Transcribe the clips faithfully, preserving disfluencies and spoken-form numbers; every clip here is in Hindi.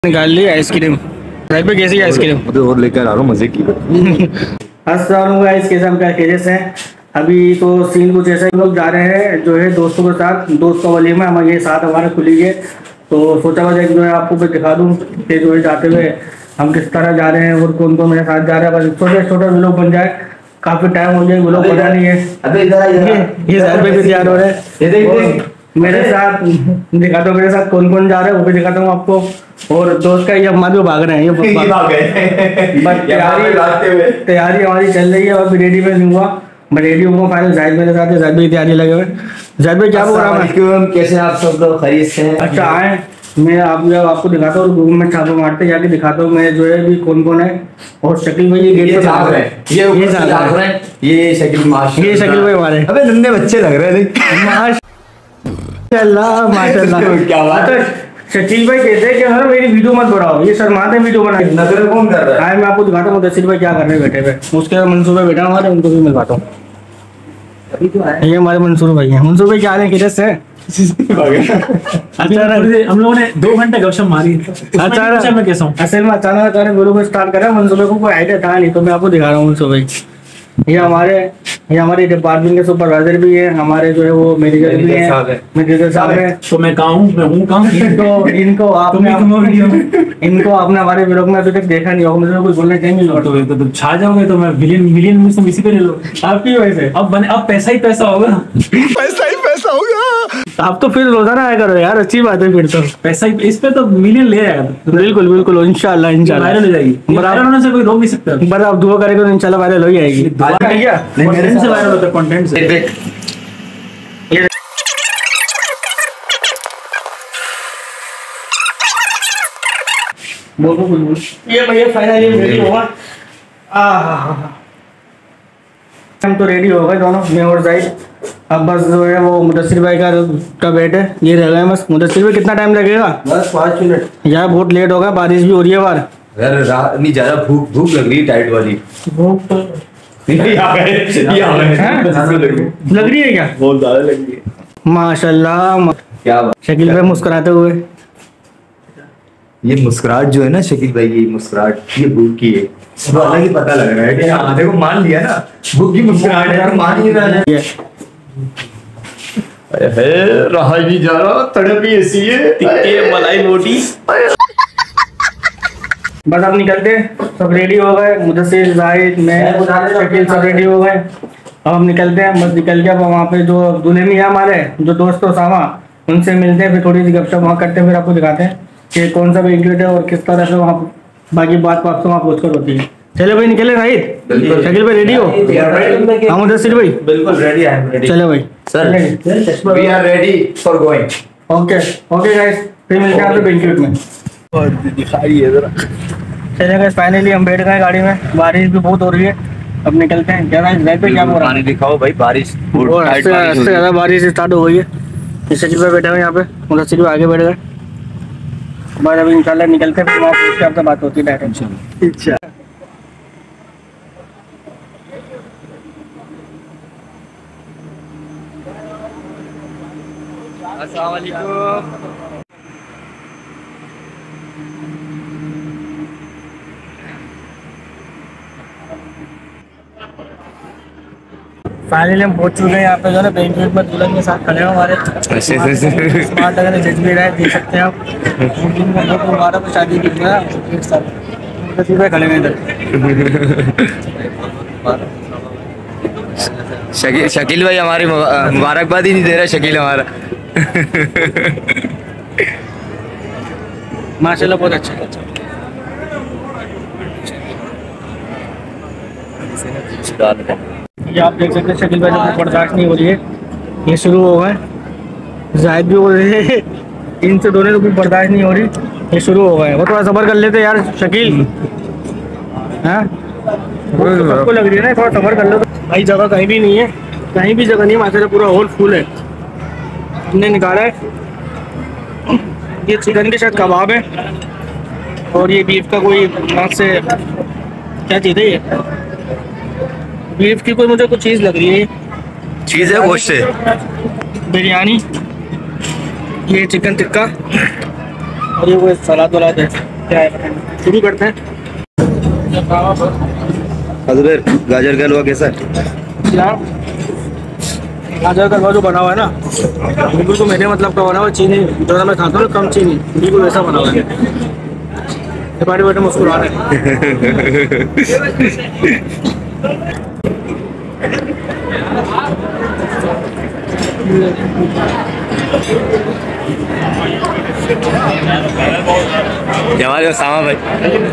निकाल ली आइसक्रीम। घर पे कैसी आइसक्रीम और लेकर आ रहा हूँ मजे की। अस्सलाम गाइस, कैसे हम क्या खेजे से हैं। अभी तो सीन कुछ ऐसा, लोग जा रहे हैं जो है दोस्तों के साथ, दोस्त का वलीमा हमारे साथ हमारे खुली है, तो सोचा बस एक जो है आपको मैं दिखा दूँ कि जो है जाते हुए हम किस तरह जा रहे हैं और कौन कौन मेरे साथ जा रहा है। बस छोटे छोटे व्लॉग बन जाए, काफी टाइम हो जाए, व्लॉग बना नहीं है। अबे इधर ये सारे पे भी तैयार हो रहे हैं मेरे साथ। दिखाता हूँ मेरे साथ कौन कौन जा रहा है, वो भी दिखाता हूँ आपको। और दोस्त का ये अम्मा भी भाग रहे हैं, ये भाग गए। बस तैयारी तैयारी हमारी चल रही है, अभी रेडी में नहीं हुआ, मैं रेडी हुआ फाइनल। जाहिद मेरे साथ है, जाहिद भी तैयारी लगे हुए। जाहिद भाई क्या प्रोग्राम है? कैसे आप सब लोग खरीद से हैं? अच्छा आए, मैं आप आपको दिखाता हूँ, गूगल में छापा मारते जाके दिखाता हूँ मैं जो है भी कौन कौन है। और शकील भाई ये गेट पे साफ है, ये ये साफ है, ये शकील माशाल्लाह, ये शकील भाई हमारे। अबे नन्हे बच्चे लग रहे हैं माशाल्लाह माशाल्लाह। क्या बात है। शकील भाई कहते हैं कि हर मेरी वीडियो मत बढ़ाओ, ये शर्माते हैं वीडियो बनाने। नजर कौन कर रहा है? मैं आपको दिखाता हूँ मुदस्सिर भाई क्या कर रहे हैं बैठे हुए। उसके बाद मंसूर भाई बैठा हमारे, उनको भी मिलवाता हूँ। ये हमारे मंसूर भाई हैं। मंसूर भाई क्या रहे हैं, किधर से? अच्छा हम लोगों ने दो घंटे गपशप मारी। अच्छा मैं कैसा हूँ? असल में अचानक अचानक वीडियो को स्टार्ट करा। मंसूर भाई को कोई आइडिया था नहीं, तो मैं आपको दिखा रहा हूँ। मंसूर भाई ये हमारे ये हमारे डिपार्टमेंट के सुपरवाइजर भी है, हमारे जो है वो मैनेजर भी है, मैनेजर साहब है। तो मैं कहाँ हूँ? मैं हूँ कहाँ? इनको इनको आपने इनको आपने हमारे व्लॉग में अभी तक देखा नहीं होगा, मुझे कुछ बोलना चाहिए। तो, तो, तो छा जाओगे तो मैं विलियन विलियन में से इसी पे ले लो आपकी वजह से। अब बने अब पैसा ही पैसा होगा। पैसा ही पैसा होगा। आप तो फिर रोजाना आया करो यार, अच्छी बात है। फिर तो पैसा ही इस पे तो मिलियन ले आएगा। तो बिल्कुल बिल्कुल इंशाल्लाह इंशाल्लाह वायरल हो जाएगी। वायरल होने से कोई रोक नहीं सकता। बस आप दुआ करेंगे तो इंशाल्लाह वायरल हो जाएगी। कंटेंट से वायरल होता है, कंटेंट से। बोलो बोलो। ये भैया फाइनली रेडी हुआ। हम तो रेडी हो गए दोनों, मैं और जाहिद। अब बस जो है वो मुदस्सिर भाई का का वेट है, ये रह गए बस। मुदस्सिर भाई कितना टाइम लगेगा? बस पाँच मिनट यार बहुत लेट हो गया, बारिश भी हो रही है बाहर। यार रात नहीं ज्यादा भूख भूख लग रही है, टाइट वाली भूख तो ये आ गए, ये आ गए। लग रही है क्या? बहुत ज्यादा लग रही है माशाल्लाह। क्या बात। शकील भाई मुस्कुराते हुए। ये मुस्कुराहट जो है ना शकील भाई, ये मुस्कुराहट ये भूख की है। अलग ही पता लग रहा है कि हाँ देखो मान लिया ना, भूख की मुस्कुराहट है, मान ही रहा है। अरे रहा ही जा रहा, तड़प ही ऐसी है, टिक्के मलाई रोटी। बस अब निकलते, सब रेडी हो गए। मुदस्सिर जाहिद मैं शकील सब रेडी हो गए। अब हम निकलते हैं, बस निकल के अब वहाँ पे जो दुल्हनी है हमारे जो दोस्त सामा, उनसे मिलते हैं, फिर थोड़ी सी गपशप वहाँ करते हैं, फिर आपको दिखाते हैं कि कौन सा बैंक्वेट है और किस तरह से वहाँ बाकी बात बात वहाँ पहुँच कर होती है। चले भाई निकले जाहिद, शकील भाई रेडी हो? हाँ मुदस्सिर भाई बिल्कुल रेडी है। चलो भाई sir we are ready for going. Okay okay guys, फिर मिलते हैं आपसे बैंक्वेट में। और दिखाइए जरा। चले गाइस फाइनली हम बैठ गए गाड़ी में, बारिश भी बहुत हो रही है। अब निकलते हैं। क्या गाइस पे क्या हो रहा है? दिखाओ भाई, बारिश और ज्यादा बारिश स्टार्ट हो गई है। शकील भाई बैठे हुए यहाँ पे, मुदस्सिर भाई आगे बैठ गए। बस अभी इंशाल्लाह निकलते हैं, फिर वहाँ पहुँच के आपसे बात होती है डायरेक्ट। अच्छा अस्सलाम वालेकुम। फाइनली हम पहुंच चुके हैं यहाँ पे जो है बैंक्वेट में, दुल्हन के साथ खड़े हैं हमारे। स्मार्ट लग रहे, जज भी रहे, देख सकते हैं आप। दिन का बहुत हमारा तो शादी की है एक साथ, तो सीधे खड़े हैं इधर। शकील शकील भाई हमारी मुबारकबाद ही नहीं दे रहा शकील हमारा। माशाल्लाह बहुत अच्छा अच्छा। ये आप देख सकते हैं शकील भाई को बर्दाश्त नहीं हो रही है, ये शुरू हो गए। जाहिद भी हो रहे हैं, इनसे दोनों को भी बर्दाश्त नहीं हो रही, ये शुरू हो गए। वो थोड़ा सब्र कर लेते यार शकील, हाँ सबको लग रही है ना, थोड़ा सब्र कर लो। भाई जगह कहीं भी नहीं है, कहीं भी जगह नहीं है माशाल्लाह, पूरा हॉल फुल है। हमने निकाला है, ये चिकन के साथ कबाब है और ये बीफ का कोई नाक से क्या चीज़ है, ये बीफ की कोई मुझे कुछ चीज़ लग रही है। चीज़ है गोश्त से बिरयानी, ये चिकन टिक्का और ये कोई सलाद वलाद है क्या है, शुरू करते हैं। अजमेर गाजर का हलवा कैसा है? यार गाजर का हलवा जो बना हुआ है ना, बिल्कुल तो मेरे मतलब का बना हुआ, चीनी जो मैं खाता हूँ कम चीनी, बिल्कुल वैसा बना हुआ है। बैठे बैठे मुस्कुरा रहे हैं। हमारे सामा भाई,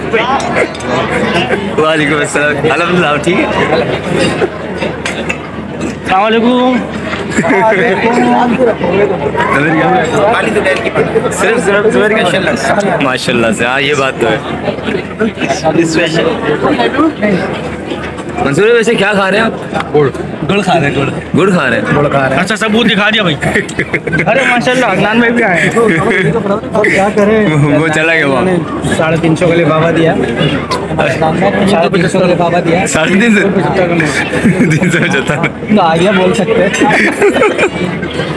वालेकुम अस्सलाम, अल्हम्दुलिल्लाह ठीक है। अस्सलाम वालेकुम। सिर्फ सिर्फ जुबैर का माशाल्लाह से, हाँ ये बात तो है स्पेशल। मंसूर वैसे क्या खा रहे हैं आप? गुड़ गुड़ खा रहे हैं। गुड़ गुड़ खा रहे हैं गुड़ खा रहे हैं अच्छा सबूत दिखा दिया भाई। अरे माशाल्लाह अदनान में भी आए हैं। और क्या करें, वो चला गया वहाँ। साढ़े तीन सौ का लिफाफा दिया, साढ़े तीन सौ का लिफाफा दिया, साढ़े तीन सौ तीन सौ पचहत्तर आगे बोल सकते हैं।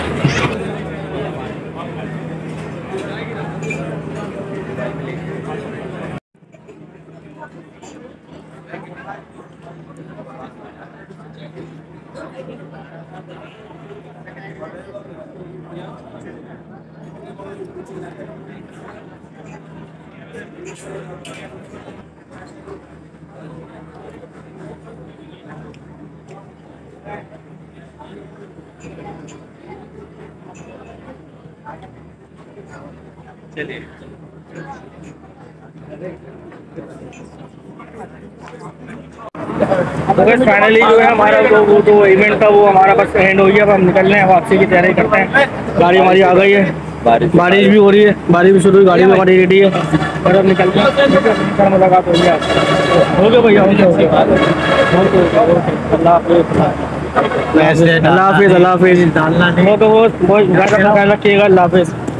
चलिए फाइनली जो है हमारा जो वो जो इवेंट था वो हमारा बस एंड हो गया। अब हम निकल रहे हैं, वापसी की तैयारी करते हैं। गाड़ी हमारी आ गई है, बारिश भी हो रही है, बारिश भी शुरू हुई, गाड़ी भी हमारी रेडी है और अब निकलते हैं। मुलाकात हो गया, हो गया भैया, हो गया हो गया अल्लाह हाफिज़, अल्लाह हाफिज़, अल्लाह हाफिज़। वो तो वो घर का ख्याल रखिएगा, अल्लाह हाफिज़।